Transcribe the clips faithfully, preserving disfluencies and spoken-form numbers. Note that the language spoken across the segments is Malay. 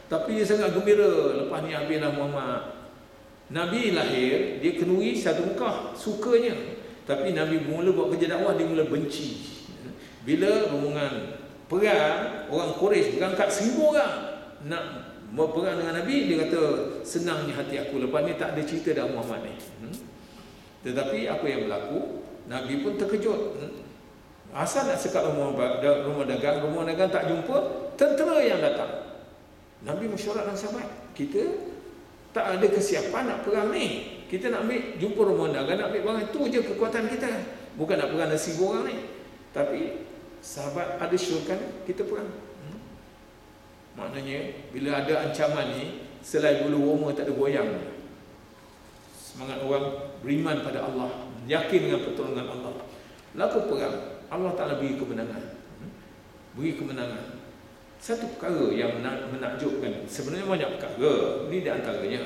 Tapi dia sangat gembira. Lepas ni habislah Muhammad. Nabi lahir, dia kenuri satu Mekah, sukanya. Tapi Nabi mula buat kerja dakwah, dia mula benci. Bila rombongan perang, orang Quraisy berangkat seribu orang nak berperang dengan Nabi, dia kata senangnya hati aku, lepas ni tak ada cerita dah Muhammad ni. hmm? Tetapi apa yang berlaku, Nabi pun terkejut. hmm? Asal nak sekat rumah, rumah dagang, rumah dagang tak jumpa, tentera yang datang. Nabi mesyuarat dengan sahabat, kita tak ada kesiapan nak perang ni, kita nak ambil, jumpa rumah dagang, nak ambil barang, itu je kekuatan kita, bukan nak perang dengan seribu orang ni. Tapi sahabat ada syurkan kita perang. hmm? Maknanya bila ada ancaman ni, selai bulu Roma tak ada goyang. Semangat orang beriman pada Allah, yakin dengan pertolongan Allah, laku perang, Allah Ta'ala beri kemenangan. hmm? Beri kemenangan. Satu perkara yang menakjubkan, sebenarnya banyak perkara, ini di antaranya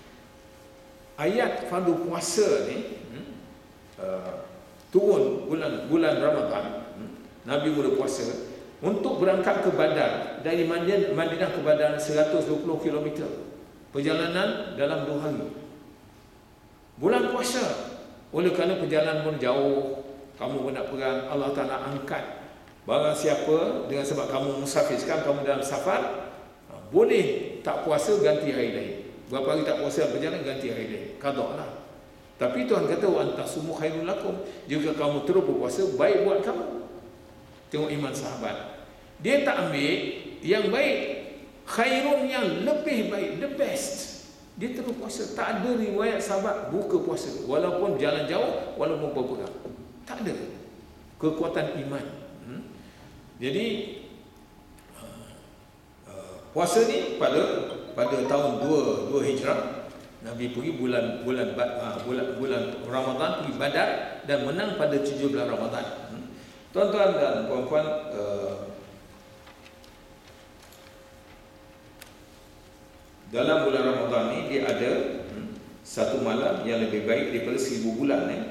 ayat fardu puasa ni hmm, uh, turun bulan bulan Ramadan. hmm, Nabi mula puasa untuk berangkat ke Badar. Dari Madinah, Madinah ke Badar seratus dua puluh kilometer, perjalanan dalam dua hari. Bulan puasa, oleh kerana perjalanan pun jauh, kamu pun nak perang, Allah Ta'ala angkat barang siapa dengan sebab kamu musafir, sekarang kamu dalam safar, boleh tak puasa ganti hari lain. Berapa hari tak puasa berjalan, ganti hari lain, qada lah. Tapi Tuhan kata wa antasumu khairul lakum, jika kamu terus berpuasa baik buat kamu. Tengok iman sahabat, dia tak ambil yang baik, khairun yang lebih baik, the best. Dia terus puasa. Tak ada riwayat sahabat buka puasa walaupun jalan jauh, walaupun berperang, tak ada. Kekuatan iman. hmm? Jadi uh, uh, puasa ni pada pada tahun dua Hijrah, Nabi pergi bulan bulan uh, bulan bulan Ramadan, pergi Badar dan menang pada tujuh belas Ramadan. hmm? Tuan-tuan dan puan-puan, uh, dalam bulan Ramadan ni dia ada hmm, satu malam yang lebih baik daripada seribu bulan. eh.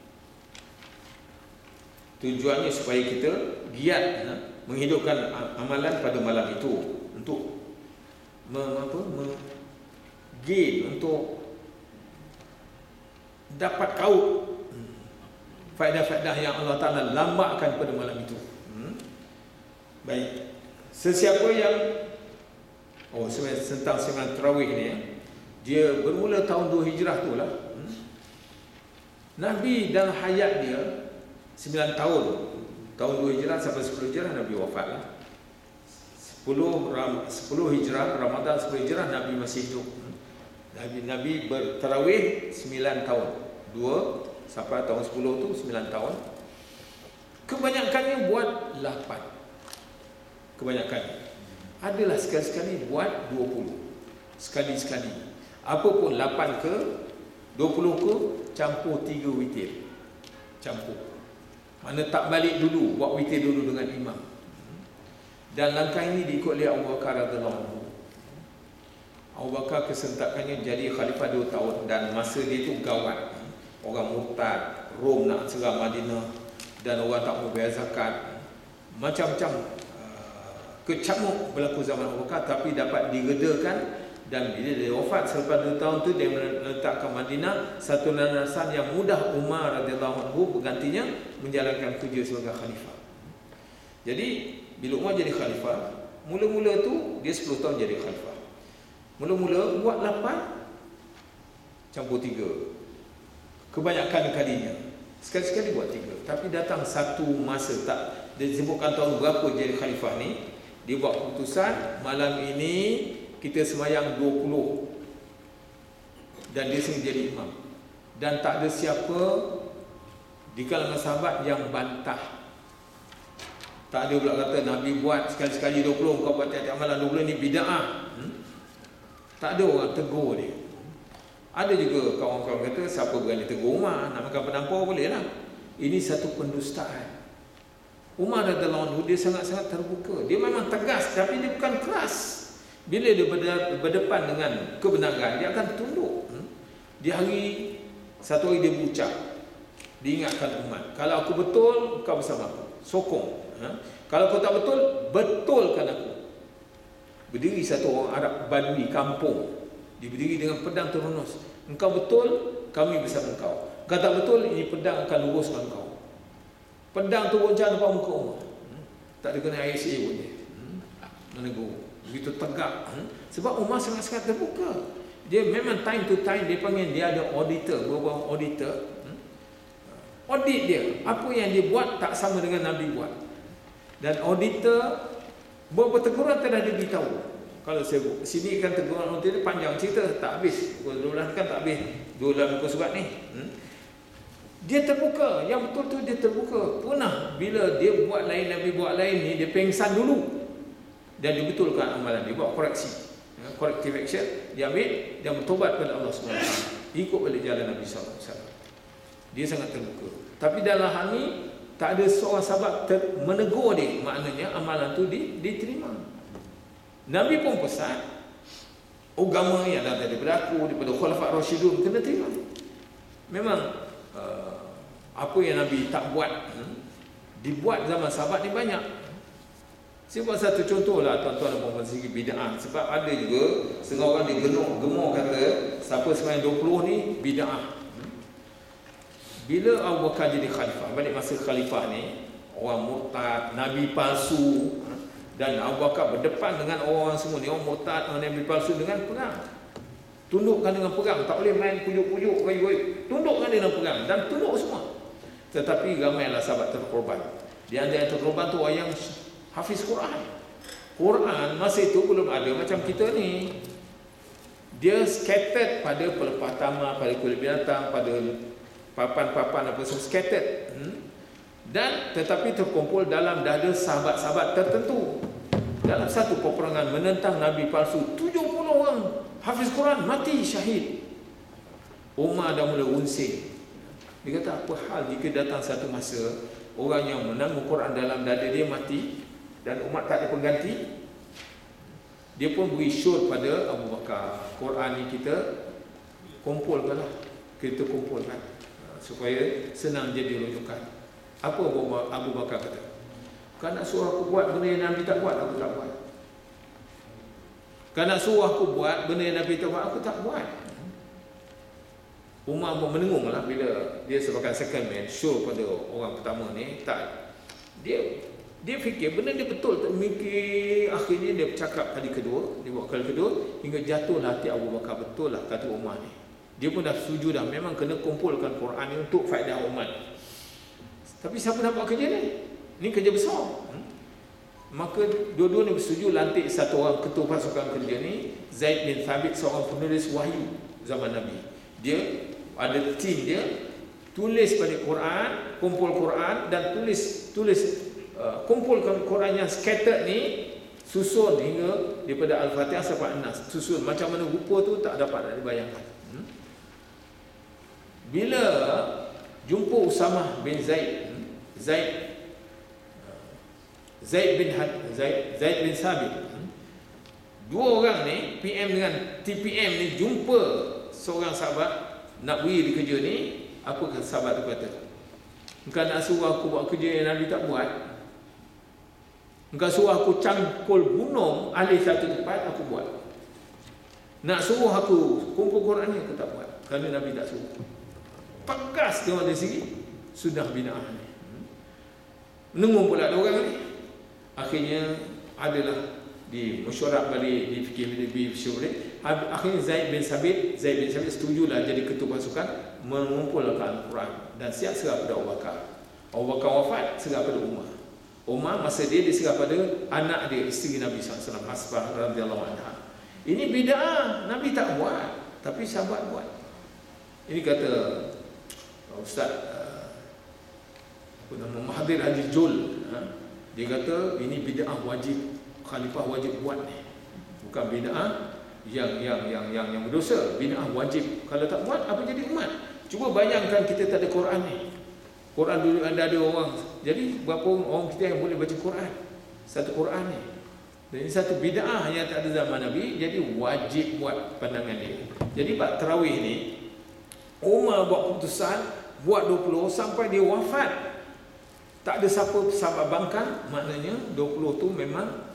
Tujuannya supaya kita giat ha, menghidupkan amalan pada malam itu, untuk me, apa, me, gain, untuk dapat kaut hmm, faedah-faedah yang Allah Ta'ala lambakkan pada malam itu. hmm. Baik, sesiapa yang oh sebenarnya tentang sembahyang tarawih ni, ya, dia bermula tahun dua Hijrah tu lah. hmm. Nabi dalam hayat dia sembilan tahun, tahun dua Hijrah sampai sepuluh Hijrah Nabi wafat lah. sepuluh, sepuluh Hijrah, Ramadan sepuluh Hijrah Nabi masih hidup. Nabi Nabi bertarawih sembilan tahun, dua sampai tahun sepuluh tu sembilan tahun. Kebanyakannya buat lapan. Kebanyakannya. Adalah sekali-sekali buat dua puluh. Sekali-sekali. Apa pun lapan ke dua puluh ke, campur tiga witir. Campur. Mana tak balik dulu, buat witir dulu dengan imam. Dan langkah ini diikut oleh Abu Bakar radhiyallahu anhu. Abu Bakar kesentakannya jadi khalifah dua tahun, dan masa dia itu gawat. Orang murtad, Rom nak serang Madinah, dan orang tak mau bayar zakat. Macam-macam uh, kecamuk berlaku zaman Abu Bakar, tapi dapat diredakan. Dan bila dia wafat selepas dua tahun tu, dia meletakkan Madinah satu landasan yang mudah Umar radhiyallahu anhu bergantinya menjalankan kerja sebagai khalifah. Jadi bila Umar jadi khalifah, mula-mula tu dia sepuluh tahun jadi khalifah. Mula-mula buat lapan campur tiga. Kebanyakan kalinya sekali-sekali buat tiga. Tapi datang satu masa, tak dia sebutkan tahun berapa jadi khalifah ni, dia buat keputusan malam ini kita sembahyang dua puluh, dan dia sendiri jadi imam. Dan tak ada siapa di kalangan sahabat yang bantah. Tak ada pula kata Nabi buat sekali-sekali dua puluh, kau buat tiap-tiap malam dua puluh ni bid'ah. hmm? Tak ada orang tegur dia. Ada juga kawan-kawan kata, siapa berani tegur Umar, nak makan penampar boleh lah. Ini satu pendustaan. Umar radhiyallahu anhu dia sangat-sangat terbuka. Dia memang tegas, tapi dia bukan keras. Bila dia berdepan dengan kebenaran, dia akan tunduk. Di hari satu hari dia berucap, diingatkan umat, kalau aku betul, kau bersama aku, sokong. ha? Kalau kau tak betul, betulkan aku. berdiri satu orang Arab Badui kampung, dia berdiri dengan pedang terhunus. Engkau betul, kami bersama engkau. Engkau tak betul, ini pedang akan luruskan engkau. Pedang tu goncang depan muka Umar. Hmm? Tak ada kena I S A pun dia. Hmm? Menegur. Begitu tegak. Hmm? Sebab Umar sangat-sangat terbuka. Dia memang time to time dia panggil, dia ada auditor, beberapa auditor. Hmm? Audit dia. Apa yang dia buat tak sama dengan Nabi buat. Dan auditor beberapa teguran telah dia beritahu. Kalau saya sini kan teguran auditor dia panjang cerita, tak habis. Pukul dua belas kan tak habis. Dua belas muka surat ni. Hmm? Dia terbuka. Yang betul tu dia terbuka. Pernah bila dia buat lain, Nabi buat lain ni, dia pengsan dulu. Dan dia betulkan amalan dia, buat koreksi. Ya, corrective action, dia ambil, dia bertobat kepada Allah subhanahu wa taala. Ikut balik jalan Nabi sallallahu alaihi wasallam. Dia sangat terbuka. Tapi dalam hal ni, tak ada seorang sahabat ter- menegur dia. Maknanya amalan tu di- diterima. Nabi pun pesan, agama yang dah daripada aku, daripada Khulafa' Rasyidun, kena terima. Memang uh, apa yang Nabi tak buat, hmm, dibuat zaman sahabat ni banyak. Saya buat satu contoh lah tuan-tuan dan puan-puan segi bid'ah. Sebab ada juga setengah orang dia gemuk, gemuk kata siapa sembahyang dua puluh ni bid'ah. Bila Abu Bakar jadi khalifah, balik masa khalifah ni, orang murtad, nabi palsu, dan Abu Bakar berdepan dengan orang semua ni, orang murtad, orang nabi palsu dengan perang. Tundukkan dengan perang, tak boleh main pujuk-pujuk, goy-goy. Tundukkan dengan perang dan tunduk semua. Tetapi ramailah sahabat terkorban. Di antara yang terkorban tu orang yang hafiz Quran. Quran masa itu belum ada macam kita ni. Dia scattered pada pelepah tamar, pada kulit binatang, pada papan-papan apa semua scattered. Hmm? Dan tetapi terkumpul dalam dada sahabat-sahabat tertentu. Dalam satu peperangan menentang Nabi palsu, tujuh puluh orang hafiz Quran mati syahid. Umar dah mula unsing. Dia kata apa hal jika datang satu masa orang yang menanggung Quran dalam dada dia mati dan umat tak ada pengganti. Dia pun beri syur pada Abu Bakar, Quran ni kita kumpulkanlah, kita kumpulkan supaya senang jadi rujukan. Apa Abu Bakar kata? Kau nak suruh aku buat benda yang Nabi tak buat, aku tak buat. Kau nak suruh aku buat benda yang Nabi tak buat, aku tak buat. Umar pun menengung lah bila dia sebagai second man show pada orang pertama ni. Tak, dia dia fikir benda dia betul, tak mikir. Akhirnya dia bercakap kali kedua, dia buat kali kedua, hingga jatuhlah hati Abu Bakar, betul lah kata Umar ni. Dia pun dah setuju dah, memang kena kumpulkan Quran ni untuk faedah umat. Tapi siapa nak buat kerja ni? Ni kerja besar. Hmm? Maka dua-dua ni bersetuju lantik satu orang ketua pasukan kerja ni, Zaid bin Thabit, seorang penulis wahyu zaman Nabi. Dia ada tim dia, tulis balik Quran, kumpul Quran dan tulis tulis uh, kumpulkan Quran yang scattered ni, susun hingga daripada Al-Fatihah sampai An-Nas. Susun macam mana rupa tu tak dapat dibayangkan. Hmm? Bila jumpa Usamah bin Zaid, hmm? Zaid Zaid bin Had, Zaid, Zaid bin Sabit, hmm? dua orang ni P M dengan T P M ni jumpa seorang sahabat nak beri di kerja ni. Apa kata sahabat tu kata? Engkau nak suruh aku buat kerja yang Nabi tak buat? Engkau suruh aku cangkul gunung alih satu tempat, aku buat. Nak suruh aku kumpul Quran ni, aku tak buat, kerana Nabi tak suruh. Tegas tengok dari segi sudah bina'ah ni. Menengung pula ada orang ni. Akhirnya adalah di mesyuarat balik, di fikir lebih syurih. Akhirnya Zaid bin Sabit, Zaid bin Sabit setujulah jadi ketua pasukan mengumpulkan Quran dan siap serah pada Abu Bakar. Abu Bakar wafat, serah pada Umar. Umar masa dia diserah pada anak dia, isteri Nabi sallallahu alaihi wasallam, Hasbah radhiyallahu anha. Ini bid'ah, Nabi tak buat, tapi sahabat buat. Ini kata Ustaz uh, nama Mahathir Haji Jul, ha? Dia kata ini bid'ah wajib, khalifah wajib buat ni. Bukan bid'ah yang yang yang yang yang berdosa, bid'ah wajib. Kalau tak buat apa jadi umat? Cuba bayangkan kita tak ada Quran ni. Quran dulu anda ada orang. Jadi berapa orang kita yang boleh baca Quran? Satu Quran ni. Dan ini satu bid'ah yang tak ada zaman Nabi, jadi wajib buat pandangan dia. Jadi bab tarawih ni Umar buat keputusan buat dua puluh sampai dia wafat. Tak ada siapa sahabat bangkang, maknanya dua puluh tu memang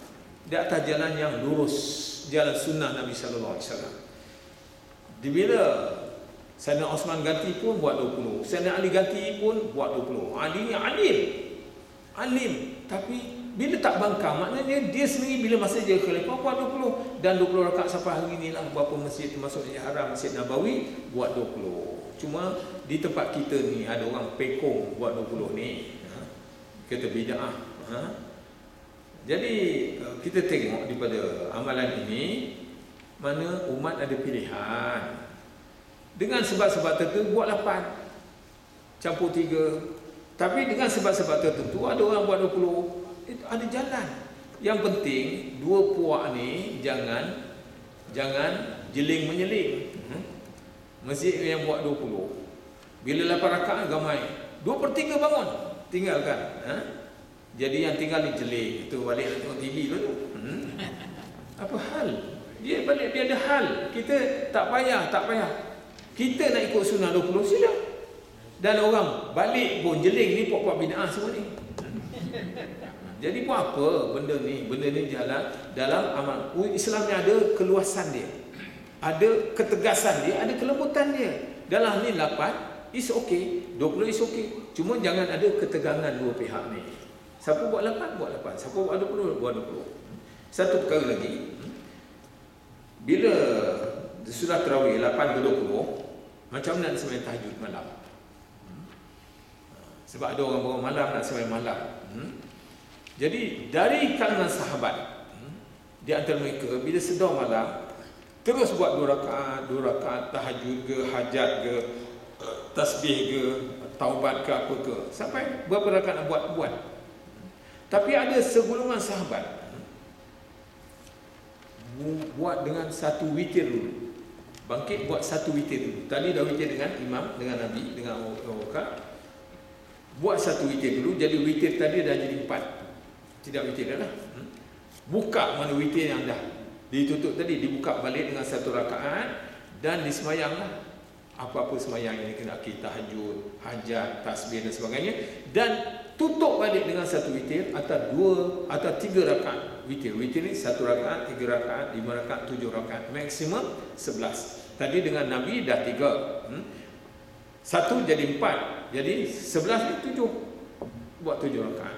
di atas jalan yang lurus, jalan sunnah Nabi sallallahu alaihi wasallam. Bila Sayyidina Osman ganti pun buat dua puluh, Sayyidina Ali ganti pun buat dua puluh. Ali ni alim, alim, tapi bila tak bangkang, maknanya dia sendiri bila masa dia khalifah buat dua puluh, dan dua puluh rakaat sampai hari ni lah berapa masjid termasuk Masjid Haram, Masjid Nabawi buat dua puluh. Cuma di tempat kita ni ada orang pekong buat dua puluh ni, ha? Kata bid'ah, ha? Jadi kita tengok daripada amalan ini, mana umat ada pilihan. Dengan sebab-sebab tertentu buat lapan, campur tiga. Tapi dengan sebab-sebab tertentu ada orang buat dua puluh. Itu ada jalan. Yang penting dua puak ni jangan jangan jeling menyeling. Hmm? Masjid yang buat dua puluh, bila lapan rakaat gamai, dua per tiga bangun, tinggalkan. Ha? Jadi yang tinggal ni jeling, itu balik nak tengok T V dulu. Hmm? Apa hal? Dia balik, dia ada hal. Kita tak payah, tak payah. Kita nak ikut sunnah dua puluh, sila. Dan orang balik pun jeling ni puak-puak bid'ah semua ni. Jadi buat apa benda ni? Benda ni jalan dalam amal. Islam ni ada keluasan dia, ada ketegasan dia, ada kelembutan dia. Dalam ni lapan is okay, dua puluh is okay. Cuma jangan ada ketegangan dua pihak ni. Siapa buat lapan, buat lapan. Siapa buat dua puluh, buat dua puluh. Satu perkara lagi, bila sudah tarawih lapan ke dua puluh, macam mana nak sembahyang tahajud malam? Sebab ada orang bangun malam nak sembahyang malam. Hmm? Jadi dari kalangan sahabat, hmm, di antara mereka bila sedar malam terus buat dua rakaat, dua rakaat tahajud ke, hajat ke, tasbih ke, taubat ke, apa ke, sampai berapa rakaat nak buat buat. Tapi ada segolongan sahabat hmm, buat dengan satu witir dulu. Bangkit buat satu witir dulu. Tadi dah witir dengan imam, dengan Nabi, dengan Abu Bakar. Buat satu witir dulu, jadi witir tadi dah jadi empat. Tidak witir dah lah. Hmm? Buka mana witir yang dah ditutup tadi, dibuka balik dengan satu rakaat dan disemayanglah apa-apa semayang yang dikenaki, tahajud, hajat, tasbih dan sebagainya, dan tutup balik dengan satu witir atau dua atau tiga rakaat witir. Witir ni satu rakaat, tiga rakaat, lima rakaat, tujuh rakaat, maksimum sebelas. Tadi dengan Nabi dah tiga, hmm? satu jadi empat, jadi sebelas ni tujuh, buat tujuh rakaat.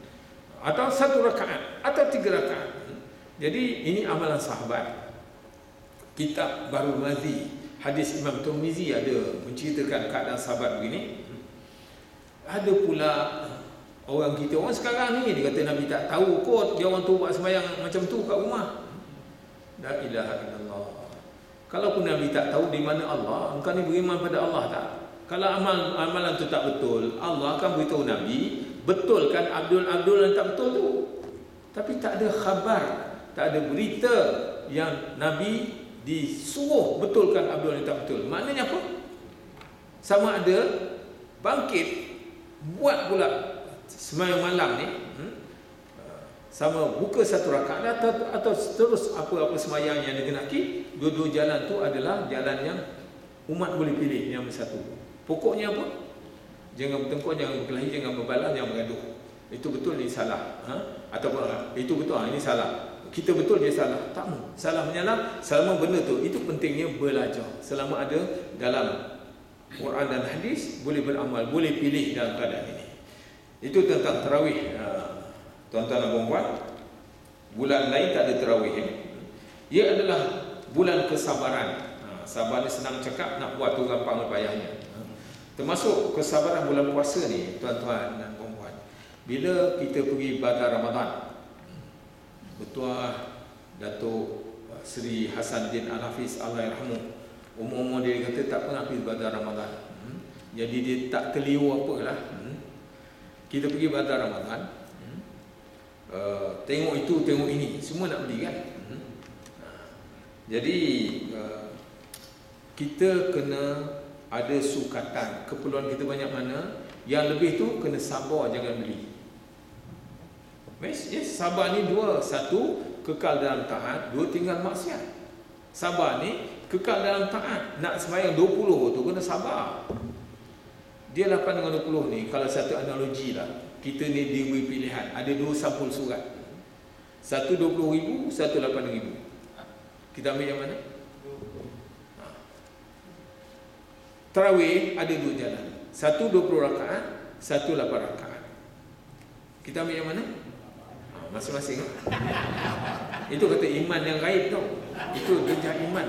Atau satu rakaat atau tiga rakaat. Jadi ini amalan sahabat. Kitab Bahrul Mazi, hadis Imam Tirmizi ada menceritakan keadaan sahabat begini. Ada pula orang kita, orang sekarang ni dia kata Nabi tak tahu kot dia orang tu buat sembahyang macam tu kat rumah. La ilaha illallah. Kalau pun Nabi tak tahu, di mana Allah? Engkau ni beriman pada Allah tak? Kalau amal amalan tu tak betul, Allah akan beritahu Nabi, betulkan Abdul-Abdul yang tak betul tu. Tapi tak ada khabar, tak ada berita yang Nabi disuruh betulkan Abdul yang tak betul. Maknanya apa? Sama ada bangkit buat pula sembahyang malam ni, hmm? sama buka satu rakaat atau, atau terus apa-apa sembahyang yang dikenaki. Dua-dua jalan tu adalah jalan yang umat boleh pilih yang bersatu. Pokoknya apa? Jangan bertengkar, jangan berkelahi, jangan berbalah, jangan bergaduh. Itu betul, ini salah. Ha? Ataupun itu betul, ha, ini salah. Kita betul, dia salah. Tak mau. Salah menyalah, selama benda tu. Itu pentingnya belajar. Selama ada dalam Quran dan hadis, boleh beramal, boleh pilih dalam keadaan ini. Itu tentang tarawih. Ha, tuan-tuan dan puan-puan, bulan lain tak ada tarawih. Eh? Ia adalah bulan kesabaran. Ha, sabar ni senang cakap, nak buat tu gampang payahnya. Termasuk kesabaran bulan puasa ni, tuan-tuan dan puan-puan. Bila kita pergi Badar Ramadan, Bertuah Datuk Seri Hasanuddin Al-Hafiz Allahyarhamu, umur-umur dia kata tak pernah pergi Badar Ramadan. Hmm? Jadi dia tak keliru apalah. Hmm? Kita pergi Badar Ramadan, hmm? uh, tengok itu, tengok ini, semua nak beli kan. Hmm? Jadi uh, kita kena ada sukatan. Keperluan kita banyak mana, yang lebih tu kena sabar, jangan beli. Yes, yes, sabar ni dua. Satu, kekal dalam taat. Dua, tinggal maksiat. Sabar ni kekal dalam taat. Nak sembahyang dua puluh tu kena sabar. Dia lapan dengan dua puluh ni, kalau satu analogi lah, kita ni diberi pilihan. Ada dua sampul surat. Satu dua puluh ribu, satu lapan ribu. Kita ambil yang mana? Ha. Tarawih ada dua jalan. Satu dua puluh rakaat, satu lapan rakaat. Kita ambil yang mana? Ha, masing-masing. Itu kata iman yang gaib tau. Itu derajat iman.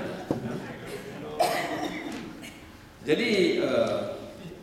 Jadi uh,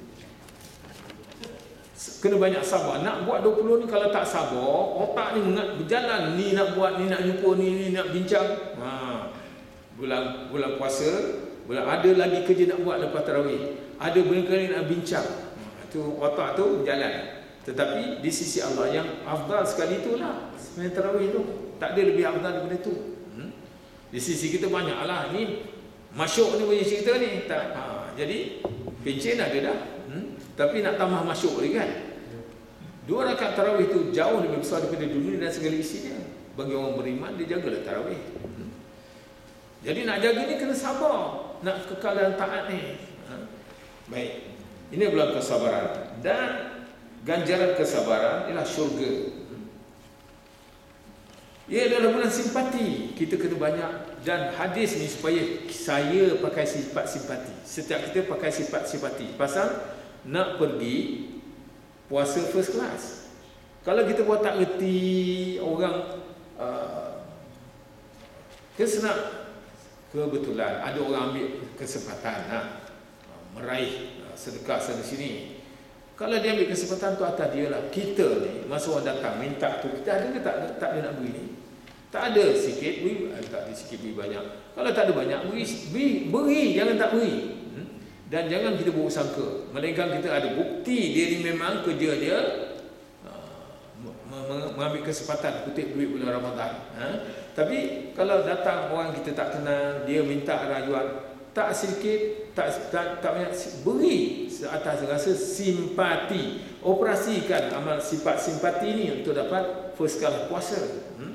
kena banyak sabar. Nak buat dua puluh ni kalau tak sabar, otak ni berjalan, ni nak buat, ni nak jumpa, ni, ni nak bincang. Ha. Bulan bulan puasa, bulan ada lagi kerja nak buat lepas tarawih. Ada benda-benda nak bincang. Ha. Tu otak tu berjalan. Tetapi di sisi Allah yang afdal sekali itulah sebenarnya tarawih tu. Tak ada lebih afdal daripada tu. Hmm? Di sisi kita banyaklah ni masyuk ni punya cerita ni. Tak. Ha. Jadi pencen ada dah. Hmm? Tapi nak tambah masyuk lagi kan. Dua rakaat tarawih itu jauh lebih besar daripada dunia dan segala isinya. Bagi orang beriman, dia jagalah tarawih. Hmm? Jadi nak jaga ni kena sabar. Nak kekal dalam taat ni. Ha? Baik. Ini bulan kesabaran. Dan ganjaran kesabaran ialah syurga. Hmm? Ia adalah bulan simpati. Kita kena banyak. Dan hadis ni supaya saya pakai sifat simpati. Setiap kita pakai sifat simpati. Pasal nak pergi puasa first class. Kalau kita buat tak reti orang uh, kesenang, kebetulan ada orang ambil kesempatan nak uh, meraih uh, sedekah sana sini. Kalau dia ambil kesempatan tu atas dia lah. Kita ni masa orang datang minta tu, kita ada ke tak, tak ada nak beri ni? Tak ada sikit beri, tak ada sikit beri banyak. Kalau tak ada banyak beri, beri, beri jangan tak beri. Hmm? Dan jangan kita buruk sangka. Melainkan kita ada bukti dia ni memang kerja dia uh, mengambil kesempatan kutip duit bulan Ramadan. Ha? Tapi kalau datang orang kita tak kenal, dia minta rayuan, tak sedikit, tak tak, tak banyak, beri seatas rasa simpati. Operasikan amal sifat simpati ni untuk dapat first class puasa. Hmm?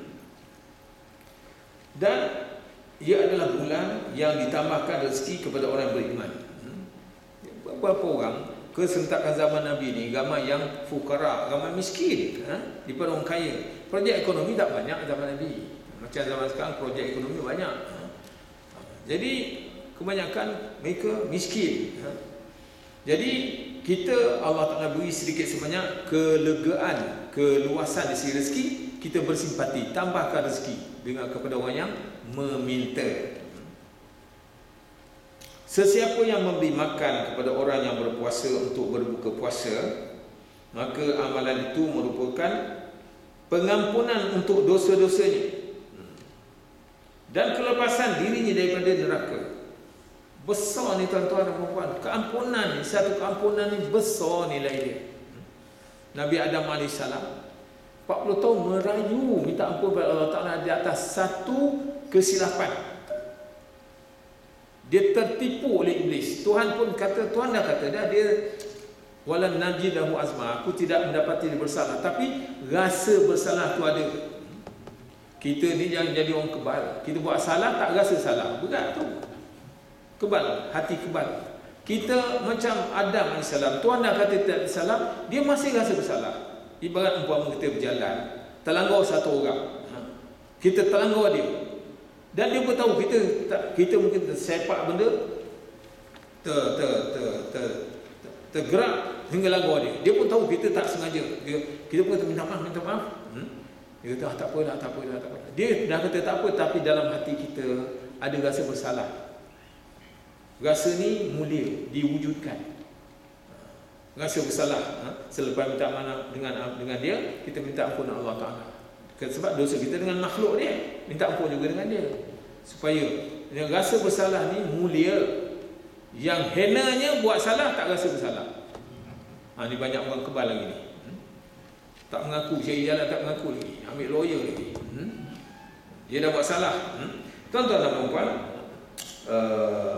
Dan ia adalah bulan yang ditambahkan rezeki kepada orang beriman. Hmm? Beberapa orang kesentakan zaman Nabi ni ramai yang fukara, ramai miskin, ha? Daripada orang kaya. Projek ekonomi tak banyak zaman Nabi. Macam zaman sekarang projek ekonomi banyak. Ha? Jadi kebanyakan mereka miskin. Ha? Jadi kita Allah Ta'ala beri sedikit sebanyak kelegaan, keluasan di segi rezeki, kita bersimpati, tambahkan rezeki dengan kepada orang yang meminta. Sesiapa yang memberi makan kepada orang yang berpuasa untuk berbuka puasa, maka amalan itu merupakan pengampunan untuk dosa-dosanya dan kelepasan dirinya daripada neraka. Besar ni tuan-tuan dan puan-puan. Keampunan ni, satu keampunan ni besar nilai dia. Nabi Adam alaihissalam empat puluh tahun merayu minta ampun kepada Allah Ta'ala di atas satu kesilapan. Dia tertipu oleh iblis. Tuhan pun kata, Tuhan dah kata dah, dia walan najidahu azma, aku tidak mendapati dia bersalah, tapi rasa bersalah tu ada. Kita ni jangan jadi orang kebal. Kita buat salah tak rasa salah, berat tu. Kebal, hati kebal. Kita macam Adam alaihissalam, Tuhan dah kata tidak bersalah, dia masih rasa bersalah. Ibarat umpama kita berjalan, terlanggar satu orang, ha? Kita terlanggar dia, dan dia pun tahu kita tak, kita mungkin tersepak benda, ter ter ter ter tergerak hingga langgar dia. Dia pun tahu kita tak sengaja. Dia, kita pun kata minta maaf, minta maaf. Hmm? Dia kata ah, tak apa dah, tak apa dah, tak apa. Dia dah kata tak apa, tapi dalam hati kita ada rasa bersalah. Rasa ni mulia, diwujudkan. Rasa bersalah, ha? Selepas minta maaf dengan dengan dia, kita minta ampun Allah Ta'ala. Sebab dosa kita dengan makhluk dia, minta ampun juga dengan dia. Supaya yang rasa bersalah ni mulia. Yang henanya buat salah tak rasa bersalah. Ha, ni banyak orang kebal lagi ni. Hmm? Tak mengaku, cari jalan tak mengaku lagi. Ambil lawyer lagi. Hmm? Dia dah buat salah. Hmm? Tuan-tuan dan puan-puan, uh,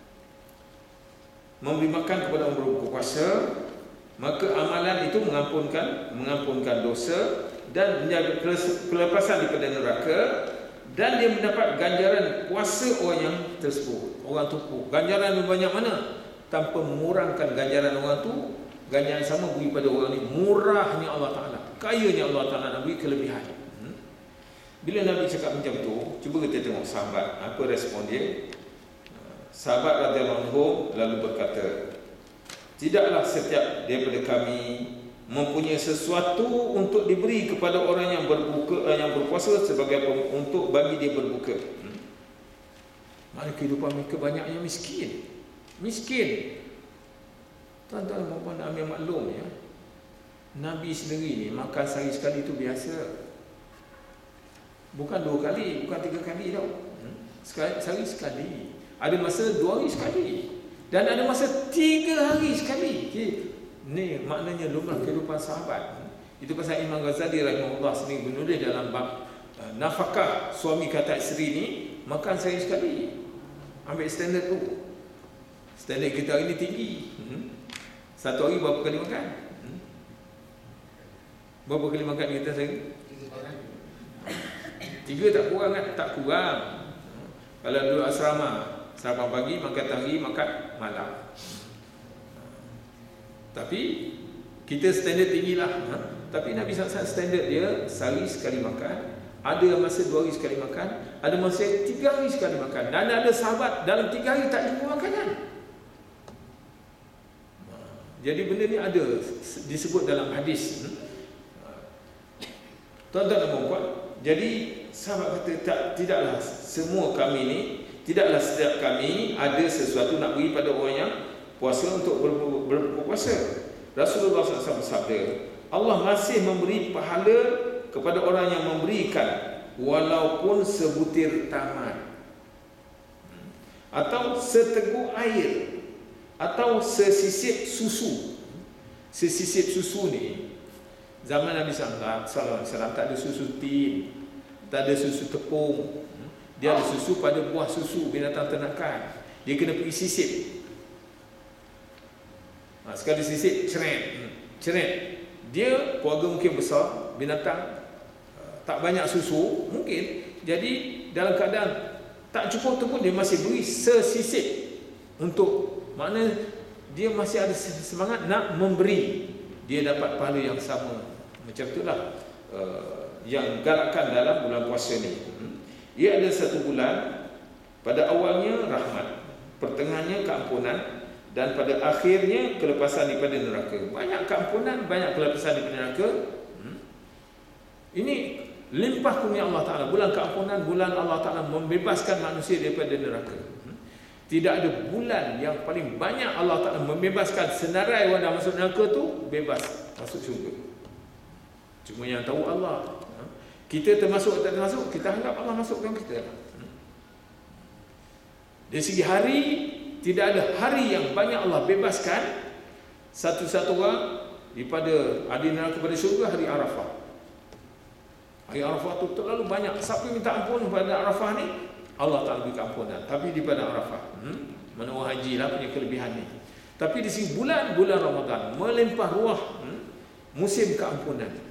memberi makan kepada orang berbuka puasa, maka amalan itu mengampunkan mengampunkan dosa dan menjaga kelepasan daripada neraka, dan dia mendapat ganjaran puasa orang yang tersebut, orang tupu. Ganjaran lebih banyak mana? Tanpa mengurangkan ganjaran orang tu, ganjaran sama beri pada orang ni. Murahnya Allah Ta'ala, kayanya Allah Ta'ala nak beri kelebihan. Hmm? Bila Nabi cakap macam tu, cuba kita tengok sahabat, apa respon dia. Sahabat radhiyallahu anhu lalu berkata, tidaklah setiap daripada kami mempunyai sesuatu untuk diberi kepada orang yang berbuka, yang berpuasa sebagai untuk bagi dia berbuka. Hmm. Mana kehidupan mereka banyak yang miskin. Miskin. Tuan-tuan dan puan-puan ambil maklum ya. Nabi sendiri ni makan sehari sekali itu biasa. Bukan dua kali, bukan tiga kali tau. Hmm. Sekali, sehari sekali. Ada masa dua hari sekali. Dan ada masa tiga hari sekali. Okay. Ni maknanya lumrah kehidupan sahabat. Itu pasal Imam Ghazali rahimahullah sendiri menulis dalam bab uh, nafkah suami kata isteri ni makan sehari sekali. Ambil standard tu. Standard kita hari ni tinggi. Hmm. Satu hari berapa kali makan? Hmm. Berapa kali makan kita sehari? Tiga tak kurang kan? Tak kurang. Kalau duduk asrama, sarapan pagi, makan pagi, makan malam. Tapi kita standard tinggilah. Ha? Tapi Nabi sallallahu alaihi wasallam standard dia sehari sekali makan. Ada masa dua hari sekali makan. Ada masa tiga hari sekali makan. Dan ada sahabat dalam tiga hari tak jumpa makanan. Jadi benda ni ada disebut dalam hadis. Tuan-tuan dan puan-puan, jadi sahabat kata tak, tidaklah semua kami ni, tidaklah setiap kami ada sesuatu nak beri pada orang yang puasa untuk berpuasa. Rasulullah sallallahu alaihi wasallam bersabda, Allah masih memberi pahala kepada orang yang memberikan walaupun sebutir tamar atau seteguk air atau sesisip susu. Sesisip susu ni zaman Nabi sallallahu alaihi wasallam tak ada susu tin, tak ada susu tepung. Dia ada susu pada buah susu binatang ternakan. Dia kena pergi sisip. Ha, sekali sisip ceret, ceret. Dia keluarga mungkin besar, binatang uh, tak banyak susu mungkin. Jadi dalam keadaan tak cukup tu pun dia masih beri sesisip untuk, makna dia masih ada semangat nak memberi. Dia dapat pahala yang sama. Macam itulah uh, yang galakkan dalam bulan puasa ni. Hmm. Ia ada satu bulan, pada awalnya rahmat, pertengahannya keampunan, dan pada akhirnya kelepasan daripada neraka. Banyak keampunan, banyak kelepasan daripada neraka. Hmm. Ini limpah kurnia Allah Ta'ala. Bulan keampunan, bulan Allah Ta'ala membebaskan manusia daripada neraka. Hmm. Tidak ada bulan yang paling banyak Allah Ta'ala membebaskan senarai orang dah masuk neraka tu bebas masuk syurga. Cuma yang tahu Allah. Kita termasuk atau tak termasuk, kita harap Allah masukkan kita. Dari segi hari, tidak ada hari yang banyak Allah bebaskan satu-satu orang daripada ahli neraka kepada syurga, hari Arafah. Hari Arafah tu terlalu banyak. Siapa minta ampun pada Arafah ni, Allah Ta'ala beri keampunan. Tapi daripada Arafah, hmm? mana orang haji lah punya kelebihan ni. Tapi di sini bulan bulan Ramadan melimpah ruah, hmm? musim keampunan.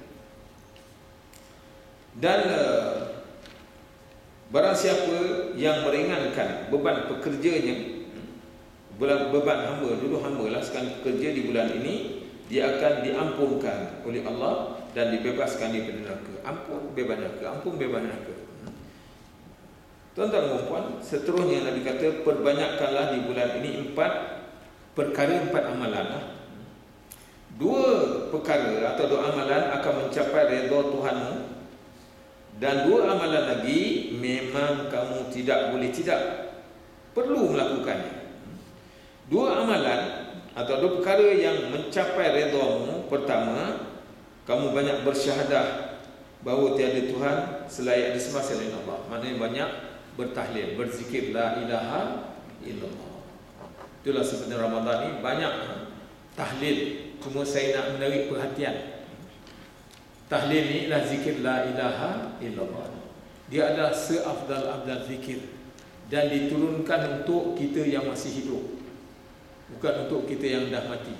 Dan uh, barang siapa yang meringankan beban pekerjanya, hmm? beban hamba, dulu hamba lah, sekarang pekerja di bulan ini, dia akan diampunkan oleh Allah dan dibebaskan daripada neraka. Ampun bebas neraka, ampun bebas neraka. Hmm? Tuan-tuan dan puan, seterusnya Nabi kata, perbanyakkanlah di bulan ini empat perkara, empat amalan lah. Dua perkara atau dua amalan akan mencapai redha Tuhanmu, dan dua amalan lagi memang kamu tidak boleh tidak, perlu melakukannya. Dua amalan atau dua perkara yang mencapai redha-Mu. Pertama, kamu banyak bersyahadah bahawa tiada Tuhan selain disembah selain Allah. Maknanya banyak bertahlil, berzikir la ilaha illallah. Itulah sebenarnya Ramadan ni banyak tahlil. Cuma saya nak menarik perhatian, tahlil ni adalah zikir la ilaha illallah. Dia adalah seafdal-afdal zikir dan diturunkan untuk kita yang masih hidup, bukan untuk kita yang dah mati.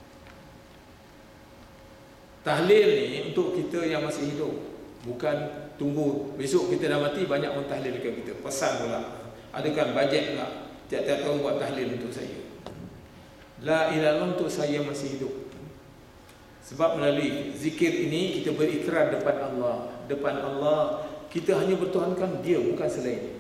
Tahlil ni untuk kita yang masih hidup, bukan tunggu besok kita dah mati banyak orang tahlil dekat kita. Pesan pula, adakan bajet pula tiap-tiap tahun buat tahlil untuk saya. La ilaha illallah untuk saya masih hidup. Sebab melalui zikir ini kita berikrar depan Allah, depan Allah kita hanya bertuhankan Dia, bukan selain.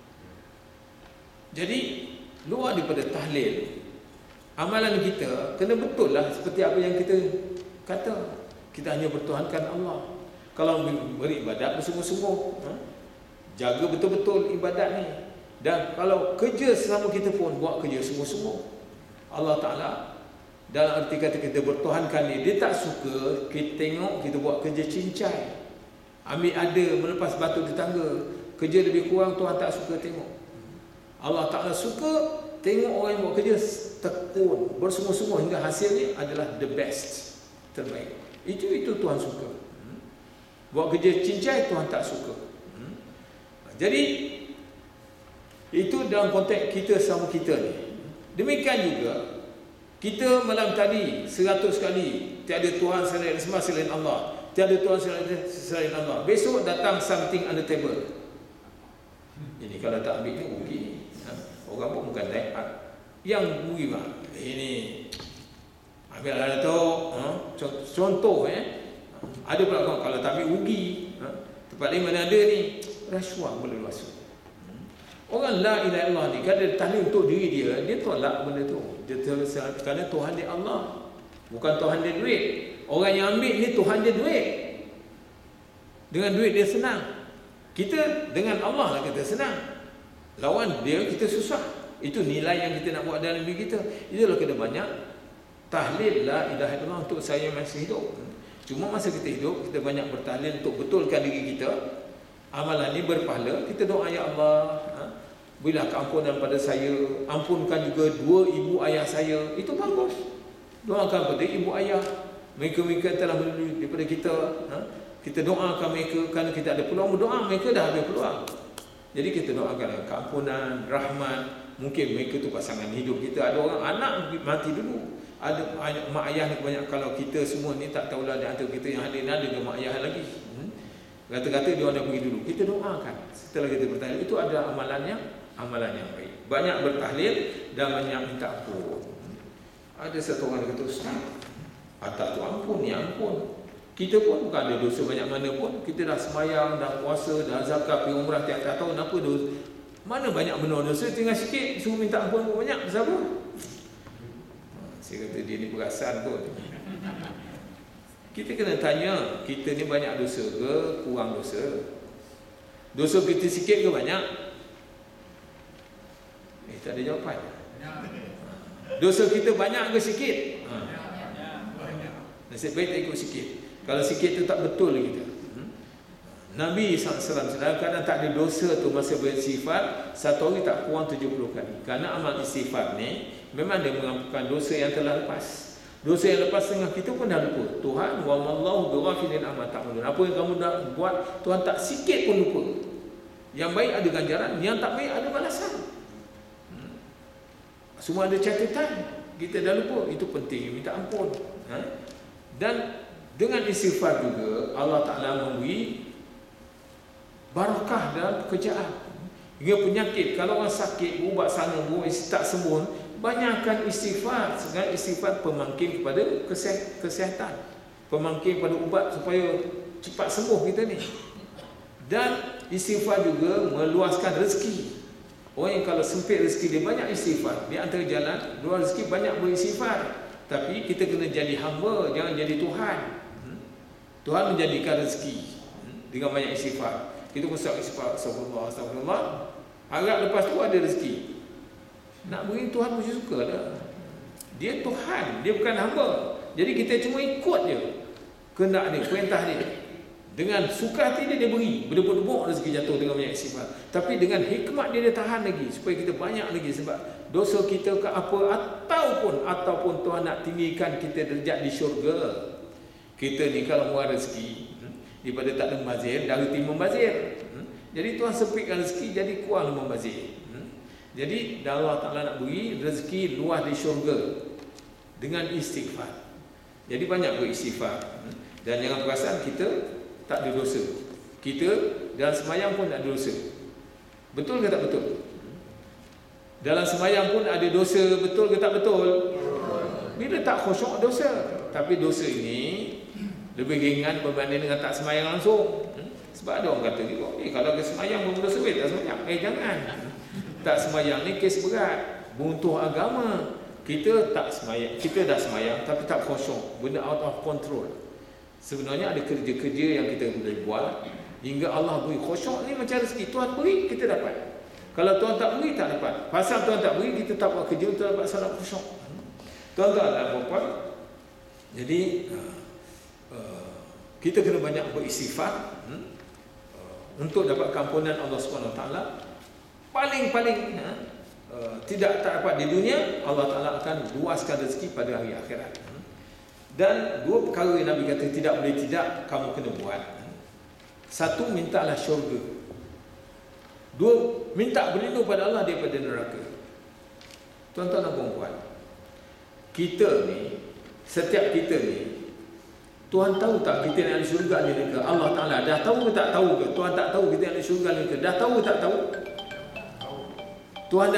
Jadi luar daripada tahlil, amalan kita kena betul lah seperti apa yang kita kata. Kita hanya bertuhankan Allah. Kalau beribadat bersungguh-sungguh, ha? Jaga betul-betul ibadat ni. Dan kalau kerja sesama kita pun buat kerja sungguh-sungguh. Allah Ta'ala dalam arti kata kita bertuhankan ni, Dia tak suka kita tengok kita buat kerja cincai, ambil ada, melepas batu di tangga, kerja lebih kurang, Tuhan tak suka tengok. Allah Ta'ala suka tengok orang yang buat kerja tekun, bersungguh-sungguh hingga hasilnya adalah the best, terbaik. Itu itu Tuhan suka. Buat kerja cincai Tuhan tak suka. Jadi itu dalam konteks kita sama kita ni. Demikian juga kita malam tadi seratus kali tiada Tuhan selain semua selain Allah, tiada Tuhan selain, selain Allah. Besok datang something on the table. Ini kalau tak ambil ni rugi. Orang pun bukan naik. Yang rugi mah. Ini ambil ada tu, ha? Contoh eh. Ada pula kawan kalau tak ambil rugi. Ha? Tempat lain mana ada ni? Rasuah boleh masuk. Orang la ilaha illallah ni kalau dia tahlil untuk diri dia, dia tolak benda tu. Dia tolak kerana Tuhan dia Allah, bukan Tuhan dia duit. Orang yang ambil ni Tuhan dia duit. Dengan duit dia senang. Kita dengan Allah lah kita senang. Lawan dia kita susah. Itu nilai yang kita nak buat dalam diri kita. Itulah kena banyak tahlil la ilaha illallah untuk saya masih hidup. Cuma masa kita hidup, kita banyak bertahlil untuk betulkan diri kita. Amalan ni berpahala. Kita doa, ya Allah, ha? Berilah keampunan pada saya, ampunkan juga dua ibu ayah saya. Itu bagus. Doakan pada ibu ayah, mereka-mereka telah melalui daripada kita, ha? Kita doakan mereka kerana kita ada peluang berdoa, mereka dah ada peluang. Jadi kita doakan keampunan, rahmat. Mungkin mereka tu pasangan hidup kita. Ada orang anak mati dulu, ada mak ayah ni banyak. Kalau kita semua ni tak tahulah di antara kita yang hadir ada ke mak ayah lagi, hmm? Kata-kata dia ada pergi dulu. Kita doakan setelah kita bertahlil. Itu ada amalannya, amalan yang baik. Banyak bertahlil dan banyak minta ampun. Ada satu orang kata, Ustaz, tak tu ampun ni ampun. Kita pun bukan ada dosa banyak mana pun. Kita dah semayang, dah puasa, dah zakat, pergi umrah tiap-tiap tahun. Apa dosa? Mana banyak benar dosa, tinggal sikit suruh minta ampun pun banyak. Siapa? Saya kata dia ni perasan pun. Kita kena tanya, kita ni banyak dosa ke kurang dosa? Dosa kita sikit ke banyak? Eh, tak ada jawapan. Dosa kita banyak ke sikit? Ha. Nasib baik tak ikut sikit. Kalau sikit tu tak betul kita. Hmm? Nabi sallallahu alaihi wasallam kadang tak ada dosa tu masa beristighfar, satu hari tak kurang tujuh puluh kali. Kerana amal istighfar ni memang dia mengampunkan dosa yang telah lepas. Dosa yang lepas tengah kita pun dah lupa. Tuhan, wa mallahu bighafilin amma ta'malun. Apa yang kamu dah buat, Tuhan tak sikit pun lupa. Yang baik ada ganjaran, yang tak baik ada balasan. Hmm. Semua ada catatan. Kita dah lupa. Itu penting, minta ampun. Ha? Dan dengan istighfar juga Allah Ta'ala memberi barakah dalam pekerjaan. Hingga penyakit, kalau orang sakit, ubat sana, ubat tak sembuh, banyakkan istighfar. Sekarang istighfar pemangkin kepada kesihatan, pemangkin kepada ubat supaya cepat sembuh kita ni. Dan istighfar juga meluaskan rezeki. Orang yang kalau sempit rezeki dia banyak istighfar. Di antara jalan luar rezeki banyak beristighfar. Tapi kita kena jadi hamba, jangan jadi Tuhan. Tuhan menjadikan rezeki dengan banyak istighfar. Kita pun istighfar, astagfirullah, astagfirullah. Harap lepas tu ada rezeki. Nak beri Tuhan mesti suka dah. Dia Tuhan, dia bukan hamba. Jadi kita cuma ikut je kehendak dia, perintah dia. Dengan suka hati dia, dia beri. Berdebuk-debuk rezeki jatuh dengan banyak istighfar. Tapi dengan hikmat dia, dia tahan lagi supaya kita banyak lagi. Sebab dosa kita ke apa, ataupun ataupun Tuhan nak tinggikan kita derajat di syurga. Kita ni kalau muar rezeki, hmm, daripada tak ada membazir, dah reti membazir. Hmm, jadi Tuhan sempitkan rezeki, jadi kurang membazir. Hmm, jadi Allah Ta'ala nak beri rezeki luas di syurga dengan istighfar. Jadi banyak beristighfar. Hmm, dan jangan perasan kita tak ada dosa. Kita dalam semayang pun tak ada dosa. Betul ke tak betul? Dalam semayang pun ada dosa. Betul ke tak betul? Bila tak khusyuk dosa. Tapi dosa ini lebih ringan berbanding dengan tak semayang langsung. Sebab Sebab ada orang kata juga, eh kalau ke semayang pun berdosa, tak semayang. Eh jangan. Tak semayang ni kes berat. Buntuh agama. Kita tak semayang, kita dah semayang tapi tak khusyuk. Benda out of control. Sebenarnya ada kerja-kerja yang kita boleh buat hingga Allah beri khusyuk ni macam rezeki. Tuhan beri, kita dapat. Kalau Tuhan tak beri, tak dapat. Pasal Tuhan tak beri, kita tak buat kerja untuk dapat salat khusyuk. Tuan-tuan dan puan-puan, jadi uh, uh, kita kena banyak beristighfar hmm, uh, untuk dapat kampunan Allah Subhanahu Wa Taala. Paling-paling uh, uh, tidak tak dapat di dunia, Allah Taala akan luaskan rezeki pada hari akhirat. Hmm. Dan dua perkara yang Nabi kata tidak boleh tidak kamu kena buat. Hmm. Satu, mintalah syurga. Dua, minta berlindung pada Allah daripada neraka. Tuan-tuan dan puan-puan, kita ni, setiap kita ni, Tuhan tahu tak kita nak di syurga ni ke? Allah Ta'ala dah tahu ke tak tahu ke? Tuhan tak tahu kita nak di syurga ni ke? Dah tahu ke tak tahu? Tuhan